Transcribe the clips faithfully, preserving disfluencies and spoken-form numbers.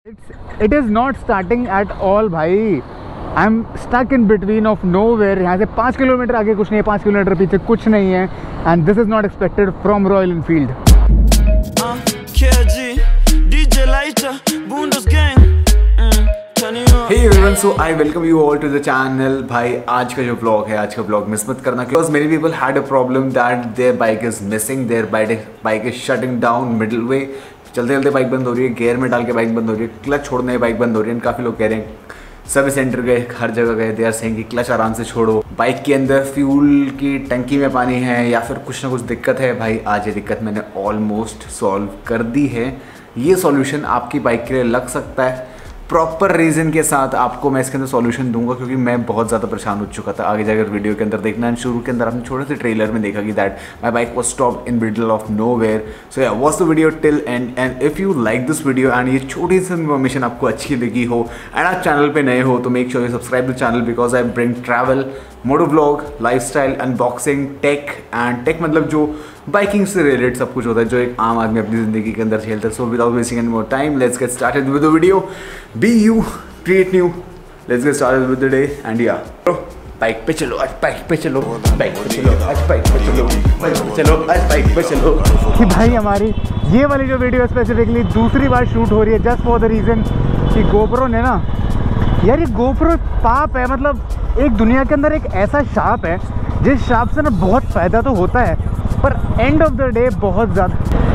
It's it is not starting at all भाई. I'm stuck in between of nowhere. यहाँ से पाँच kilometre आगे कुछ नहीं है, पाँच किलोमीटर पीछे कुछ नहीं है. And this is not expected from Royal Enfield. Hey everyone, so I welcome you all to the channel. भाई आज का जो vlog है, आज का vlog मिस मत करना because many people had a problem that their bike is missing, their bike bike is shutting down middle way. चलते चलते बाइक बंद हो रही है, गियर में डाल के बाइक बंद हो रही है, क्लच छोड़ने बाइक बंद हो रही है. काफ़ी लोग कह रहे हैं, सर्विस सेंटर गए, हर जगह गए, दे आर सेइंग कि क्लच आराम से छोड़ो, बाइक के अंदर फ्यूल की टंकी में पानी है या फिर कुछ ना कुछ दिक्कत है. भाई आज ये दिक्कत मैंने ऑलमोस्ट सॉल्व कर दी है. ये सॉल्यूशन आपकी बाइक के लिए लग सकता है. प्रॉपर रीज़न के साथ आपको मैं इसके अंदर सॉल्यूशन दूंगा क्योंकि मैं बहुत ज़्यादा परेशान हो चुका था. आगे जाकर वीडियो के अंदर देखना. एंड शुरू के अंदर आपने छोटे से ट्रेलर में देखा कि that my bike was stopped in middle of nowhere. So yeah watch the video till end and if you like this video and ये छोटी सी इन्फॉर्मेशन आपको अच्छी लगी हो एंड आप चैनल पे नए हो तो make sure you subscribe the channel because I bring travel, moto vlog, lifestyle, unboxing, tech. And tech मतलब जो बाइकिंग से रिलेटेड सब कुछ होता है जो एक आम आदमी अपनी ज़िंदगी के अंदर झेलता है. So without wasting any more time let's get started with the video. Be you create new, let's get started with the day. And yeah bike पे चलो, आज बाइक पे चलो, बाइक पे चलो, आज बाइक पे चलो, बाइक पे चलो, आज बाइक पे चलो. कि भाई हमारी ये वाली जो वीडियो स्पेसिफिकली दूसरी बार शूट हो रही है जस्ट फॉर द रीज़न कि गोप्रो ने ना, यार ये गोप्रो पाप है. मतलब एक दुनिया के अंदर एक ऐसा शार्प है जिस शार्प से ना बहुत फ़ायदा तो होता है पर एंड ऑफ द डे बहुत ज़्यादा.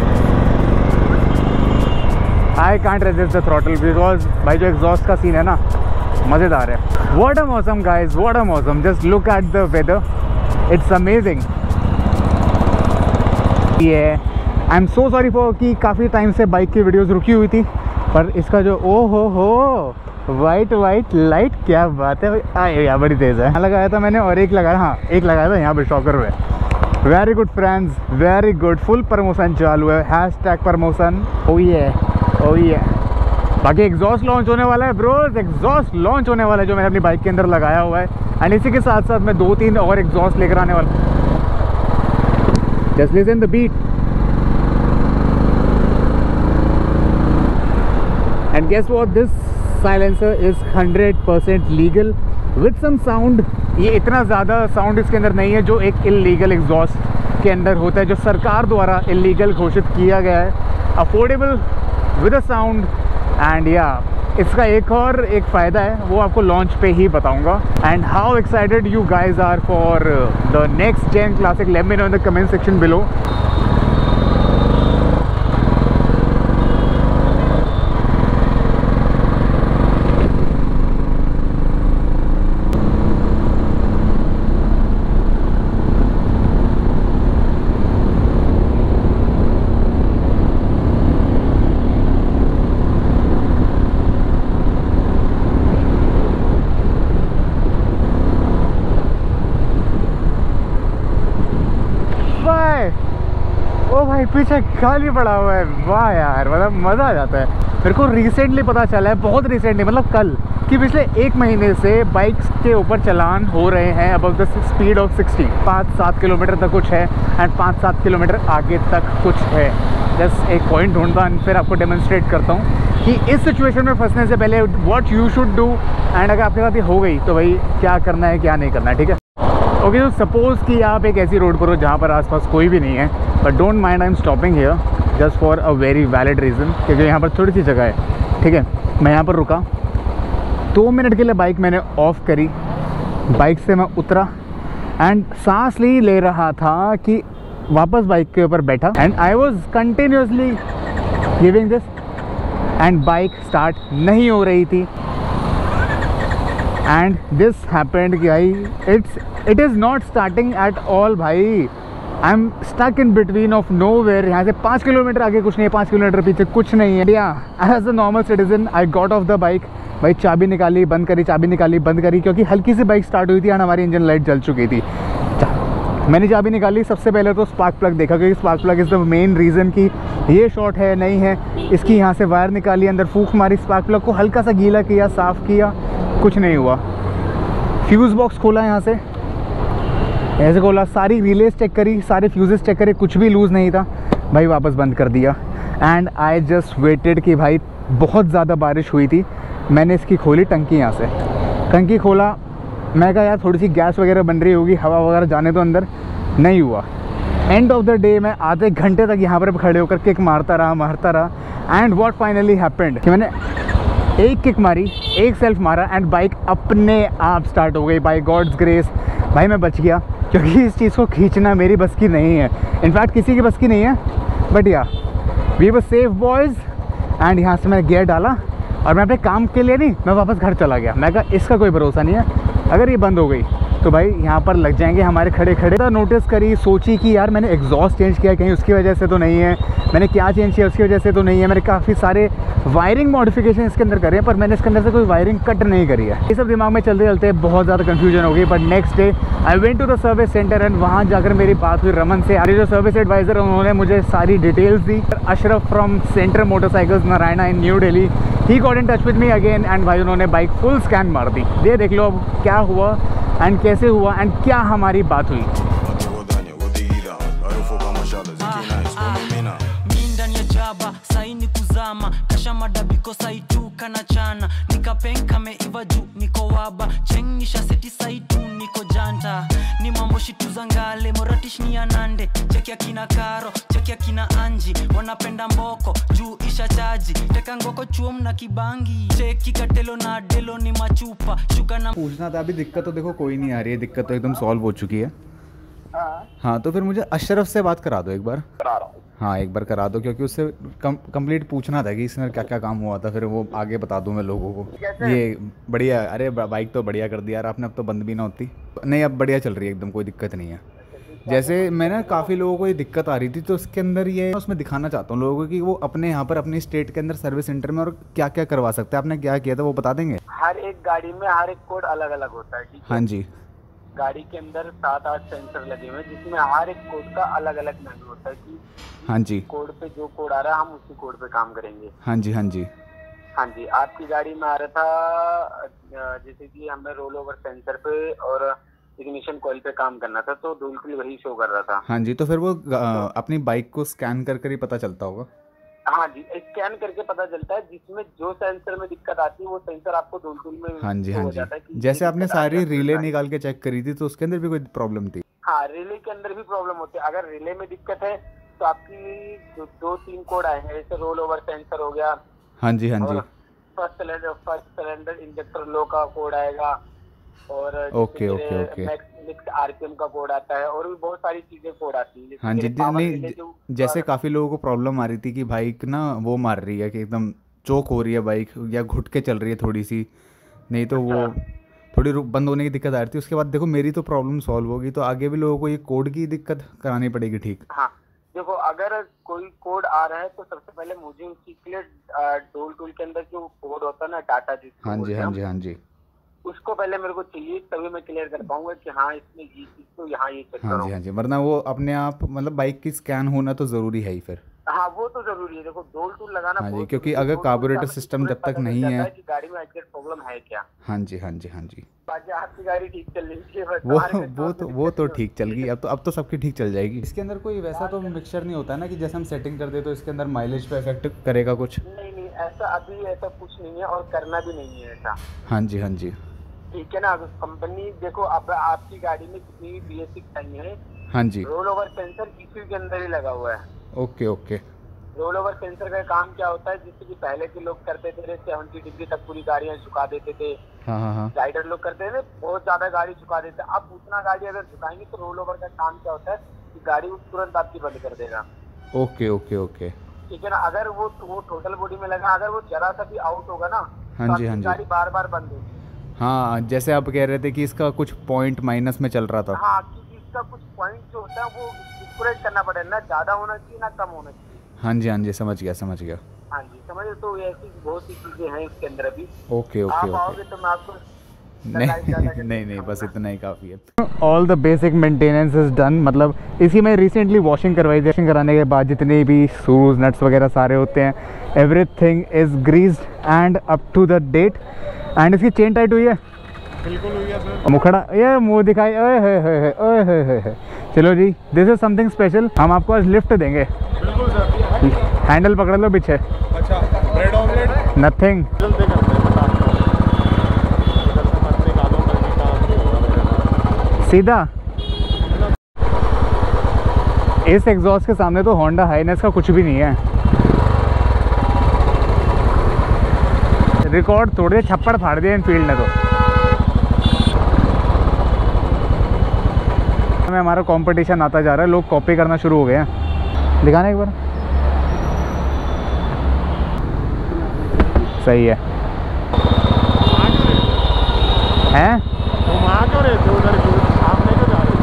I can't resist the throttle because भाई जो एग्जॉस्ट का सीन है ना मज़ेदार है. व्हाट अ मौसम गाइस, व्हाट अ मौसम. Just look at the weather, it's amazing. ये I am so sorry for कि काफ़ी टाइम से बाइक की वीडियोस रुकी हुई थी पर इसका जो ओ हो हो वाइट वाइट लाइट, क्या बात है भाई. यार बड़ी तेज़ है. यहाँ लगाया था मैंने और एक लगाया, हाँ एक लगाया था यहाँ पे शॉकर में. Very good friends, very good. Full promotion चालू है, हैश टैग प्रमोशन. ओ ये ओ ये बाकी एग्जॉस्ट लॉन्च होने वाला है ब्रोज, एग्जॉस्ट लॉन्च होने वाला है जो मैंने अपनी बाइक के अंदर लगाया हुआ है. एंड इसी के साथ साथ मैं दो तीन और एग्जॉस्ट लेकर आने वाला. Just listen the beat and guess what, this silencer is hundred percent legal with some sound. ये इतना ज़्यादा साउंड इसके अंदर नहीं है जो एक इलीगल एग्जॉस्ट के अंदर होता है जो सरकार द्वारा इलीगल घोषित किया गया है. Affordable with a sound. And yeah इसका एक और एक फ़ायदा है वो आपको लॉन्च पे ही बताऊंगा. And how excited you guys are for the next gen classic, let me know in the comment section below. ओ भाई पीछे खाली पड़ा हुआ है. वाह यार, मतलब मज़ा आ जाता है. मेरे को रिसेंटली पता चला है, बहुत रिसेंटली मतलब कल, कि पिछले एक महीने से बाइक्स के ऊपर चलान हो रहे हैं above the speed of sixty. पाँच सात किलोमीटर तक कुछ है एंड पाँच सात किलोमीटर आगे तक कुछ है. जस्ट एक पॉइंट ढूंढता हूँ फिर आपको डेमोन्स्ट्रेट करता हूँ कि इस सिचुएशन में फंसने से पहले what you should do. And अगर आपके साथ ये हो गई तो भाई क्या करना है क्या नहीं करना है. ठीक है, ओके. तो सपोज़ कि आप एक ऐसी रोड पर हो जहाँ पर आसपास कोई भी नहीं है, but don't mind I am stopping here just for a very valid reason क्योंकि यहाँ पर थोड़ी सी जगह है. ठीक है, मैं यहाँ पर रुका, दो मिनट के लिए बाइक मैंने ऑफ़ करी, बाइक से मैं उतरा एंड सांस ली ले रहा था कि वापस बाइक के ऊपर बैठा. And I was continuously giving this and bike start नहीं हो रही थी. एंड दिस हैपेंड कि भाई it's it is not starting at all. भाई I am stuck in between of nowhere. यहाँ से पाँच किलोमीटर आगे कुछ नहीं है, पाँच किलोमीटर पीछे कुछ नहीं है. Yeah as a normal citizen I got off the bike. भाई चाबी निकाली, बंद करी, चाबी निकाली, बंद करी क्योंकि हल्की सी बाइक स्टार्ट हुई थी एंड हमारी इंजन लाइट जल चुकी थी. मैंने चाबी निकाली, सबसे पहले तो स्पार्क प्लग देखा क्योंकि spark plug is the main reason कि ये शॉर्ट है नहीं है. इसकी यहाँ से वायर निकाली, अंदर फूंक मारी, स्पार्क प्लग को हल्का सा गीला किया, साफ़ किया, कुछ नहीं हुआ. फ्यूज़ बॉक्स खोला, यहाँ से ऐसे खोला, सारी रिलेज चेक करी, सारे फ्यूजेस चेक करे, कुछ भी लूज़ नहीं था. भाई वापस बंद कर दिया. एंड आई जस्ट वेटेड कि भाई बहुत ज़्यादा बारिश हुई थी। मैंने इसकी खोली टंकी, यहाँ से टंकी खोला, मैं कहा यार थोड़ी सी गैस वगैरह बन रही होगी, हवा वगैरह जाने तो अंदर, नहीं हुआ। एंड ऑफ द डे मैं आधे घंटे तक यहाँ पर खड़े होकर किक मारता रहा मारता रहा एंड व्हाट फाइनली हैपेंड कि मैंने एक किक मारी, एक सेल्फ मारा एंड बाइक अपने आप स्टार्ट हो गई बाय गॉड्स ग्रेस। भाई मैं बच गया, क्योंकि इस चीज़ को खींचना मेरी बस की नहीं है, इनफैक्ट किसी की बस की नहीं है। But yeah we were safe boys. And यहाँ से मैंने गियर डाला और मैं अपने काम के लिए नहीं, मैं वापस घर चला गया। मैं कहा इसका कोई भरोसा नहीं है, अगर ये बंद हो गई तो भाई यहाँ पर लग जाएंगे हमारे खड़े खड़े। तो नोटिस करी, सोची कि यार मैंने एग्जॉस्ट चेंज किया कहीं उसकी वजह से तो नहीं है, मैंने क्या चेंज किया उसकी वजह से तो नहीं है, मैंने काफ़ी सारे वायरिंग मॉडिफिकेशन इसके अंदर करे हैं, पर मैंने इसके अंदर से कोई वायरिंग कट नहीं करी है। ये सब दिमाग में चलते चलते बहुत ज़्यादा कन्फ्यूजन हो गई। But next day I went to the service centre and वहाँ जाकर मेरी बात हुई रमन से। अरे जो सर्विस एडवाइज़र उन्होंने मुझे सारी डिटेल्स दी। Ashraf from centre motorcycles Naraina in New Delhi, he got in touch with me again and भाई उन्होंने बाइक फुल स्कैन मार दी। ये देख लो अब क्या हुआ एंड कैसे हुआ एंड क्या हमारी बात हुई। ni mambo shitu zangale moratish ni anande chekia kina karo chekia kina anji wanapenda mboko juu isha chaji teka ngoko chuom na kibangi cheki katelo na delo ni machupa shuka na पूछना था। अभी दिक्कत तो देखो कोई नहीं आ रही है, दिक्कत तो एकदम सॉल्व हो चुकी है। हाँ तो फिर मुझे अशरफ से बात करा दो एक बार। करा रहा हूँ। हाँ एक बार करा दो, क्योंकि उससे कम कंप्लीट पूछना था कि इसमें क्या क्या काम हुआ था, फिर वो आगे बता दूँ मैं लोगों को। ये बढ़िया, अरे बाइक तो बढ़िया कर दिया यार आपने, अब तो बंद भी ना होती। नहीं अब बढ़िया चल रही है एकदम, कोई दिक्कत नहीं है। जैसे मैंने काफ़ी लोगों को ये दिक्कत आ रही थी, तो उसके अंदर ये उसमें दिखाना चाहता हूँ लोगों को कि वो अपने यहाँ पर अपनी स्टेट के अंदर सर्विस सेंटर में और क्या क्या करवा सकते हैं। आपने क्या किया था वो बता देंगे? हर एक गाड़ी में हर एक कोड अलग अलग होता है, ठीक है? हाँ जी। गाड़ी के अंदर सात आठ सेंसर लगे हुए हैं जिसमें हर एक कोड का अलग अलग मेन्यू होता है कि हाँ जी कोड पे जो कोड आ रहा है हम उसी कोड पे काम करेंगे। हाँ जी हाँ जी हाँ जी। आपकी गाड़ी में आ रहा था जैसे कि हमें रोल ओवर सेंसर पे और इग्निशन कॉइल पे काम करना था, तो बिल्कुल वही शो कर रहा था। हाँ जी। तो फिर वो आ, अपनी बाइक को स्कैन कर कर ही पता चलता होगा? हाँ जी, स्कैन करके पता चलता है जिसमें जो सेंसर में दिक्कत आती है वो सेंसर आपको डोल टूल में हाँ जी हाँ हो जी जाता है कि जैसे आपने सारी रिले निकाल के चेक करी थी तो उसके अंदर भी कोई प्रॉब्लम थी? हाँ, रिले के अंदर भी प्रॉब्लम होती है। अगर रिले में दिक्कत है तो आपकी दो, दो तीन कोड आए हैं, जैसे रोल ओवर सेंसर हो गया। हाँ जी हाँ जी। First cylinder first cylinder injector low का कोड आएगा और okay okay okay mix RPM का कोड आता है और भी बहुत सारी चीजें कोड आती है। हाँ जी। नहीं जैसे काफी लोगों को प्रॉब्लम आ रही थी कि बाइक ना वो मार रही है कि एकदम चोक हो रही है बाइक, या घुट के चल रही है थोड़ी सी, नहीं तो वो थोड़ी बंद होने की दिक्कत आ रही थी। उसके बाद देखो मेरी तो प्रॉब्लम सॉल्व होगी, तो आगे भी लोगों को ये कोड की दिक्कत करानी पड़ेगी, ठीक? हाँ देखो, अगर कोई कोड आ रहा है तो सबसे पहले मुझे उसकी क्लियर डोल टूल के अंदर जो कोड होता है ना, डाटा जिसको हाँ जी हाँ जी हाँ जी उसको पहले मेरे को चाहिए, तभी मैं क्लियर कर पाऊंगा कि हाँ इसमें ये चीज तो यहाँ ये चेक हाँ करो। जी हाँ जी, वरना वो अपने आप मतलब बाइक की स्कैन होना तो जरूरी है ही फिर। हाँ वो तो जरूरी है। देखो डोल टूल लगाना हाँ जी, क्योंकि अगर कार्बोरेटर सिस्टम जब तक नहीं है कि गाड़ी में एग्जैक्ट प्रॉब्लम है क्या। हाँ जी हाँ जी हाँ जी बाकी आपकी गाड़ी ठीक चल रही है, वो वो तो वो तो ठीक चल गई, अब तो अब तो सबकी ठीक चल जाएगी। इसके अंदर कोई वैसा तो मिक्सचर नहीं होता ना कि जैसे हम सेटिंग कर दे तो इसके अंदर माइलेज पे इफेक्ट करेगा कुछ? नहीं नहीं, ऐसा अभी ऐसा कुछ नहीं है और करना भी नहीं है ऐसा। हाँ जी हाँ जी ठीक है ना। कंपनी देखो, अब आपकी गाड़ी में जितनी भी बी एस सिक्स आई है, हाँ जी, रोल ओवर सेंसर इसी के अंदर ही लगा हुआ है। Okay okay. Roll over sensor का काम क्या होता है, जिससे कि पहले के लोग करते थे सेवेंटी डिग्री तक पूरी गाड़ियां झुका देते थे। हाँ हाँ हाँ। राइडर लोग करते थे बहुत ज्यादा गाड़ी झुका देते। अब उतना गाड़ी अगर झुकाएंगे तो रोल ओवर का काम क्या होता है कि गाड़ी तुरंत आपकी बंद कर देगा। ओके ओके ओके ठीक है ना। अगर वो वो टोटल बॉडी में लगा, अगर वो जरा सा भी आउट होगा ना, हाँ जी हाँ जी, गाड़ी बार बार बंद होगी। हाँ जैसे आप कह रहे थे कि इसका कुछ पॉइंट माइनस में चल रहा था। हाँ, क्योंकि इसका कुछ पॉइंट जो होता है वो एक्यूरेट करना पड़ेगा, ना ज्यादा होना चाहिए ना कम होना चाहिए। हाँ जी हाँ जी, समझ गया समझ गया। हाँ जी, समझ। तो ऐसी बहुत सी चीजें हैं इसके अंदर अभी। ओके ओके आप ओके। आओगे तो मैं आपको नहीं नहीं नहीं, बस इतना ही काफ़ी है। All the basic maintenance is done. मतलब इसी में रिसेंटली वॉशिंग करवाई थी। वॉशिंग कराने के बाद जितने भी शूज़ नट्स वगैरह सारे होते हैं, everything is greased and up to the date. And इसकी चेन टाइट हुई है, बिल्कुल हुई है सर। मुखड़ा ये मुँह दिखाई, ओए होए होए ओए होए होए। चलो जी, दिस इज समथिंग स्पेशल। हम आपको आज लिफ्ट देंगे। बिल्कुल सर। हैंडल पकड़ लो पीछे। अच्छा ब्रेड ऑमलेट नथिंग। जल्दी करते हैं बता दो। इधर से मत निकालो कभी काम नहीं होगा मेरा। सीधा इस एग्जॉस्ट के सामने तो होंडा हाइनेस का कुछ भी नहीं है। रिकॉर्ड तोड़ दिए, छप्पड़ फाड़ दिया इनफील्ड ने तो। हमें हमारा कंपटीशन आता जा रहा है, लोग कॉपी करना शुरू हो गए हैं। दिखाना एक बार। सही है हैं? तुम आ क्यों रहे थे उधर की सामने क्यों जा रहे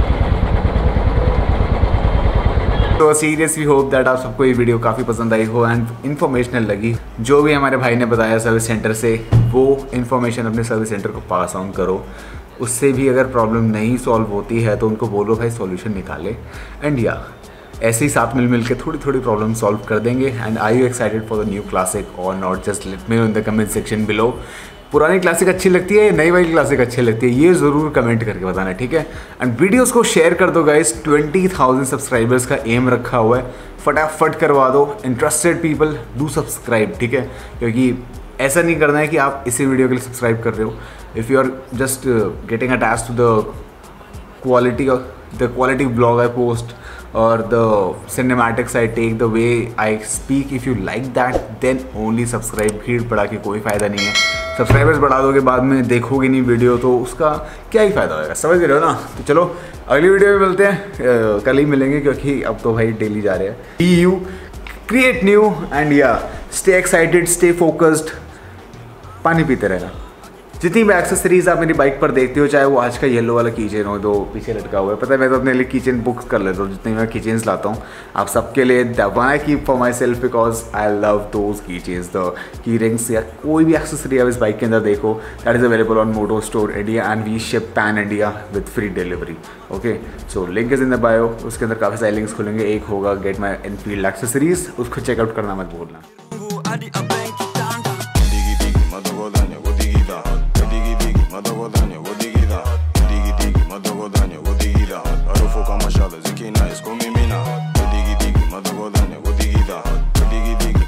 थे? तो सीरियसली होप दैट आप सबको ये वीडियो काफ़ी पसंद आई हो एंड इन्फॉर्मेशनल लगी। जो भी हमारे भाई ने बताया सर्विस सेंटर से, वो इन्फॉर्मेशन अपने सर्विस सेंटर को पास ऑन करो। उससे भी अगर प्रॉब्लम नहीं सॉल्व होती है तो उनको बोलो भाई सॉल्यूशन निकाले। एंड या ऐसे ही साथ मिल मिल के थोड़ी थोड़ी प्रॉब्लम सॉल्व कर देंगे। And I you excited for the new classic or not? Just let me know in the comment section below. पुरानी क्लासिक अच्छी लगती है या नई वाली क्लासिक अच्छी लगती है, ये ज़रूर कमेंट करके बताना, ठीक है? एंड वीडियोस को शेयर कर दो गाइस। ट्वेंटी थाउजेंड सब्सक्राइबर्स का एम रखा हुआ है, फटाफट करवा दो। इंटरेस्टेड पीपल डू सब्सक्राइब, ठीक है? क्योंकि ऐसा नहीं करना है कि आप इसी वीडियो के लिए सब्सक्राइब कर रहे हो। If you are just getting attached to the quality of the quality blog I post or the cinematics I take, the way I speak, if you like that then only subscribe। भीड़ बढ़ा के कोई फ़ायदा नहीं है। Subscribers बढ़ा दोगे बाद में देखोगे नहीं वीडियो तो उसका क्या ही फ़ायदा होगा, समझ रहे हो ना? तो चलो अगली वीडियो में मिलते हैं, कल ही मिलेंगे क्योंकि अब तो भाई डेली जा रहे हैं। Be you create new and yeah stay excited, stay focused, पानी पीते रहना। जितनी भी एक्सेसरीज आप मेरी बाइक पर देखते हो, चाहे वो आज का येलो वाला कीचेन हो दो पीछे लटका हुआ है, पता है मैं तो अपने लिए कीचेन बुक्स कर लेता हूँ। जितने मैं कीचेन्स लाता हूँ आप सबके लिए one I keep for myself because I love those keychains. The key rings या कोई भी एक्सेसरी आप इस बाइक के अंदर देखो, that is available on Moto Store India and we ship pan India with free delivery. Okay, so link is in the bio. उसके अंदर काफ़ी सारे लिंक्स खुलेंगे। एक होगा गेट माई एनफील्ड एक्सेसरीज, उसको चेकआउट करना मत भूलना। Madogodanya, wodigida, digi digi, madogodanya, wodigida. Harufu kama shada zikina, iskomi